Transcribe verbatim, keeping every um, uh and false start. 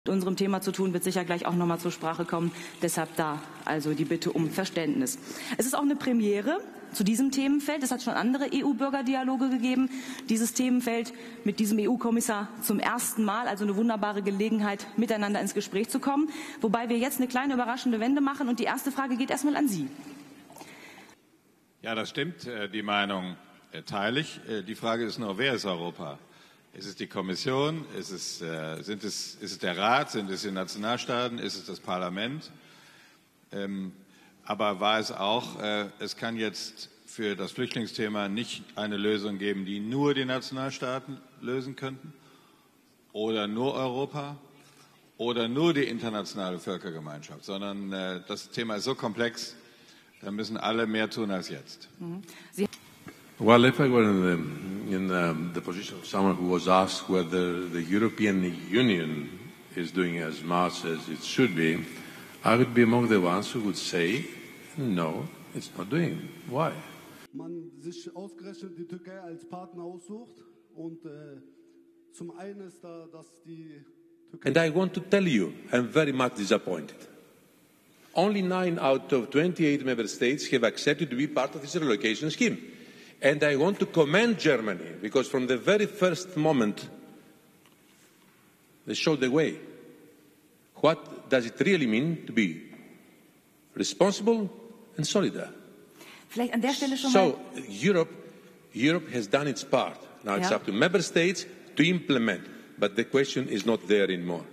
Mit unserem Thema zu tun, wird sicher gleich auch noch mal zur Sprache kommen. Deshalb da also die Bitte um Verständnis. Es ist auch eine Premiere zu diesem Themenfeld. Es hat schon andere E U-Bürgerdialoge gegeben. Dieses Themenfeld mit diesem E U-Kommissar zum ersten Mal, also eine wunderbare Gelegenheit, miteinander ins Gespräch zu kommen. Wobei wir jetzt eine kleine überraschende Wende machen und die erste Frage geht erstmal an Sie. Ja, das stimmt, die Meinung teile ich. Die Frage ist nur, wer ist Europa? Ist es die Kommission? Ist es, äh, sind es, ist es der Rat? Sind es die Nationalstaaten? Ist es das Parlament? Ähm, aber war es auch, äh, es kann jetzt für das Flüchtlingsthema nicht eine Lösung geben, die nur die Nationalstaaten lösen könnten oder nur Europa oder nur die internationale Völkergemeinschaft, sondern äh, das Thema ist so komplex, da müssen alle mehr tun als jetzt. Mhm. Sie Well, if I were in the, in um, the position of someone who was asked whether the European Union is doing as much as it should be, I would be among the ones who would say, no, it's not doing. Why? Man sich ausgerechnet die Türkei als Partner aussucht und äh, zum einen ist da, dass die Türkei. And I want to tell you, I'm very much disappointed. Only nine out of twenty-eight member states have accepted to be part of this relocation scheme. And I want to commend Germany, because from the very first moment, they showed the way. What does it really mean to be responsible and solidar? Vielleicht an der Stelle schon so, mal. Europe, Europe has done its part. Now it's Ja. up to member states to implement. But the question is not there anymore.